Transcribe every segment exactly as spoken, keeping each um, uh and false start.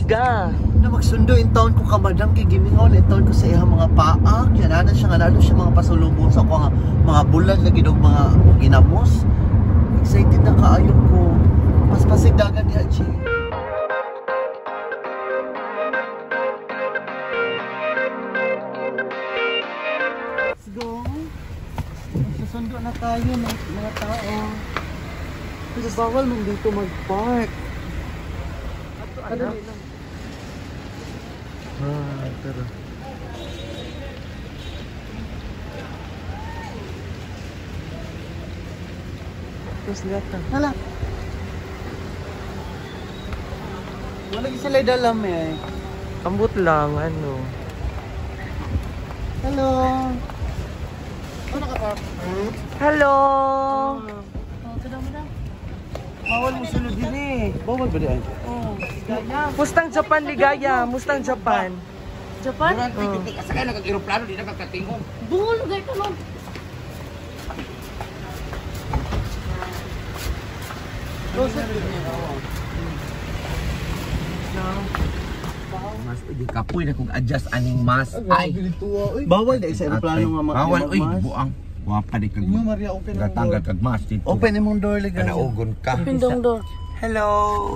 Liga. Na magsundo in town ko ka madam kay gimingaw na in town ko sa iyang mga paak. Yan ana siya nga nalo siya mga pasulubong sa ko nga mga bulan lagi dog mga ginamos. Excited na kaayo ko. Mas pasigdagan ni Achi. Let's go. Magsusundo na tayo ng mga tao. Pero bawal mong dito mag-park. Ano lang? Ah, pero terus lihat kan? Hala. Wala lagi sila dalam eh. Kambot lang, ano. Hello. Ano ka pa? Hello. Oh, kada mo na. Bawal mo sulod din eh. Bawal ba diyan? Oh. Mustang Japan Ligaya, Mustang Japan. Japan? Durante oh. Kasi kaya nag-aeroplano, di nakakatingong. Bungol, gaya ka lang. Mas, di kapoy na kung adjust aning mas. Ay, bawal dahil sa aeroplano nga mga bawal, uy, buang. Wapa di kag gatanggal kag mas dito. Open imong door ligaya. Kanaugon ka. Pindong door. Hello.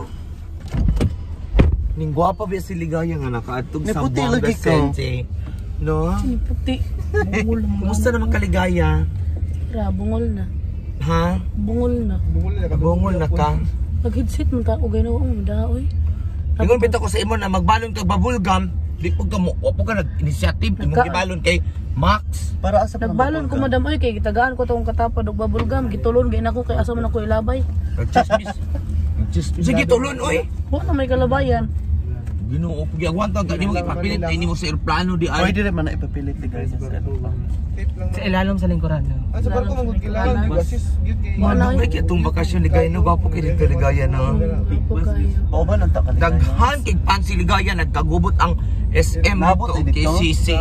Ning gwapa ba si Ligaya nga nakaadtog sa Puti Buanga lagi ko. Sente. No? Sini puti. Bungol naman. Kumusta naman ka Ligaya? Ra, bungol na. Ha? Bungol na. Bungol na ka. Nag-headset mo ta. Ugay na ako. Madaoy. Ingon bitaw ko sa imo na magbalon kag babulgam. Di po ka mo, po ka nag-initiative. Imong gibalon kay Max. Para asa nagbalon ko madam ay kay gitagaan ko tong katapad og babulgam gitulon gay nako kay asa man ako ilabay. Nag-chismis. Nag-chismis. Sige tulon oy. Wa na may kalabayan. Ginoo ko gyagwan ta di mo ipapilit ini mo sa eroplano di ay. Pwede rin man na ipapilit ligaya sa aeroplano. Sa ilalim sa lingkuran. Ah, sa barko mong kilala. Wala kay itong bakasyon Ligaya no gapo kay dito Ligaya no. Oo ba nang taka ligaya? Daghan kay Pansi Ligaya nagkagubot ang S M Nabot to eh dito? K C C.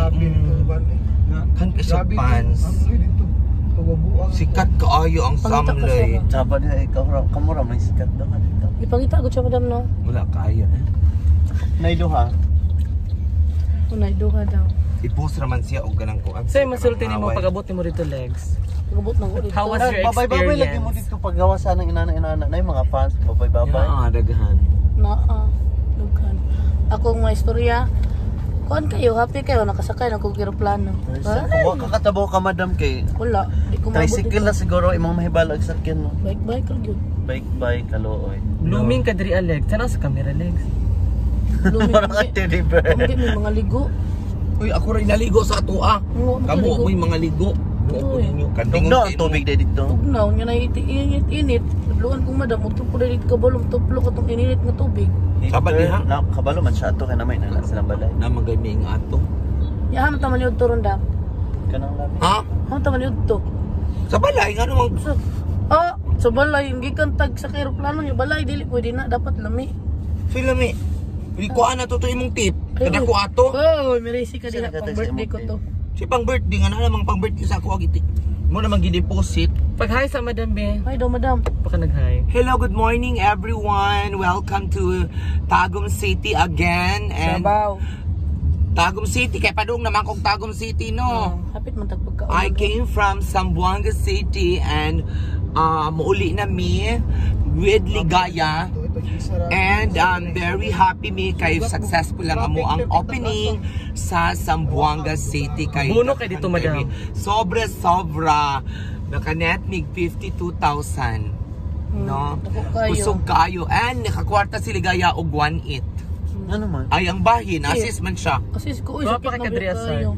Kan kay sa Pans. Sikat kaayo ang Pangita ko samlay. siya. Tsaba niya ikaw kamura may sikat daw ka dito. Ipangita ko siya madam no. Wala kaayo. Naiduha. Unay duha daw. I-post raman siya og kanang kuan. Sa'yo, masulti ni mo pag-abot ni mo dito legs. Pagabot na ko dito. How was your Babay-babay lagi mo experience? dito paggawa sa ng inana-inana na yung mga fans. Babay-babay. Ah, daghan. Naa. Dughan. Ako mga istorya. Kuan kayo, happy kayo nakasakay na kog eroplano. Ha? Kung kakatabaw ka madam kay Wala, di ko mabot tricycle dito. na siguro imong mahibalag sa sakyan mo. Bike-bike ra gyud. Bike-bike kalooy. Blooming ka diri Alex. Sana sa camera legs. Parang ka teddy bear. Hindi may mga ligo. Uy, ako rin naligo sa ato ah. Oo, Kamu ligo. mo'y mga ligo. Buo ko Uy. ninyo. Tugnaw ang tubig na dito. Tugnaw nya na init-init. Luan kong madam, utro ko dito ka balong tuplo ka tong init nga tubig. Sabat diha. Na kabalo man siya ato kay na may nala silang balay. Na magay may nga ato. Ya ham taman yun to ronda. Kanang labi. Ha? Ham taman yun to. Sa balay nga naman. So, ah, sa balay, hindi kang tag sa aeroplano niya. Balay, dili pwede na. Dapat lami. Sila mi. Hindi ko ana to to imong tip. Kada ko ato. Oh, may resi ka Sila diha. ka Pang tayo sa birthday ko imong to. Si pang birthday nga na namang pang birthday sa ako agiti. Mo namang gi-deposit. Pag hi sa Madam Be. Ay daw, madam. Baka nag-hi. Hello, good morning everyone. Welcome to Tagum City again. And Sabaw. Tagum City kay padung naman kog Tagum City no. Hapit man tagpagka. I came from Zamboanga City and uh, muuli na mi with Ligaya. And I'm very happy mi kay successful lang amo ang opening sa Zamboanga City kay Buno kay dito, madam. Sobra sobra. Naka-net mig fifty-two thousand. No? Kusog kayo. And nakakwarta si Ligaya og one eight. Ano man? Ay ang bahin, assist man siya. Kasi ko uy, Baka sakit pa na kay Kadria, sir. kayo.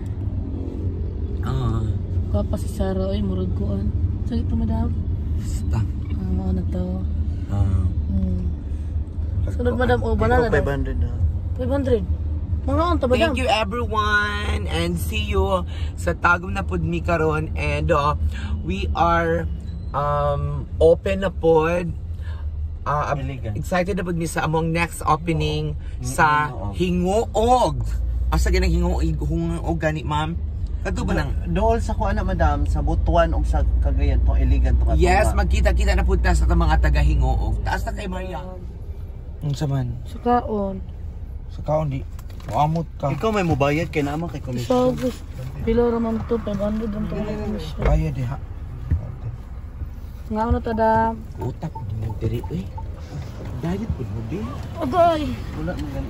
Ah, Kapa si Sarah, ay murag kuan. Sakit to madam. basta. Ah, mga na to. Ah. Hmm. Sunod madam, o banana daw. five hundred na. five hundred. Mga on to madam. Thank you everyone and see you sa Tagum na pud mi karon and uh, we are um open na pod. Uh, excited na pud mi sa among next opening sa Hingoog. Asa ganang Hingoog Hingoog gani ma'am? Kadto ba nang Dool sa kuan na madam sa Butuan ug sa Cagayan tong iligan to. yes, magkita-kita na pud ta sa mga taga Hingoog. Taas na kay Maria. Unsa man? Sukaon. Sa kaon di. Muamot ka. Ikaw may mubayad kay naman kay Sa commission. August. Pila raman to, five hundred ang to. Kaya di ha. Nga ano ta da. Utak di mo diri eh. Dahil pud mo di. Agay. Wala mo gan.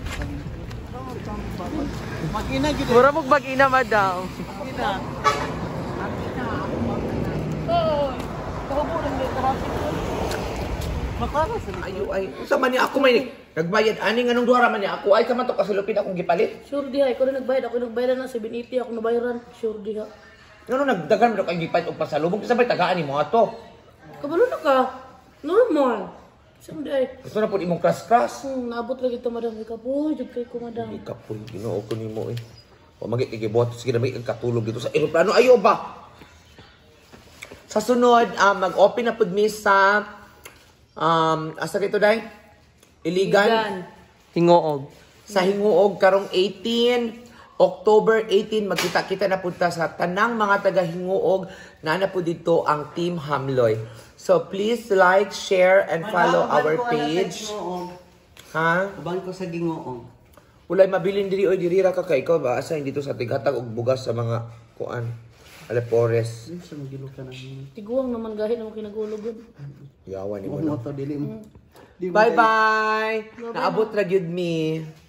Mag-ina gyud. Mura mong bag-ina, madam. Mag-ina. Oy. Kahubo lang dito traffic. Makara sa Ayo ay. Unsa man ni ako may nagbayad ani nganong duha ra man ni ako ay ka man to kasulupin akong gipalit. Sure diha, ikaw rin nagbayad. Ako nagbayad na seven eighty, ako nabayaran. Sure diha. Ngano nagdagan mo kay gipalit og pasalubong kasi sabay tagaan nimo ato. Kabalo na ka. Normal. Someday. Gusto na pud imong crush-crush. Hmm, naabot lagi ito, madam. Ikaw po, jud kay ko, madam. Hindi ka po, ginoo ko ni mo eh. O magit ikibuhat, sige na may katulog dito sa aeroplano. Ayaw ba? Sa sunod, um, mag-open na po mi sa, um, asa kito day? Iligan. Hingoog. Sa Hinguog, karong eighteen, October eighteen, magkita-kita na punta sa tanang mga taga Hinguog na na po dito ang Team Hamloy. So please like, share, and follow our page. Ha? Uban ko sa gingoong. Ulay mabilin diri oy diri ra ka kay ikaw ba asa dito sa tighatag og bugas sa mga kuan Alepores. Sa magilo ka na. Tiguang naman gahit naman kinagulog. Yawa ni mo. Mo to dili mo. Bye bye. Naabot ra gyud mi.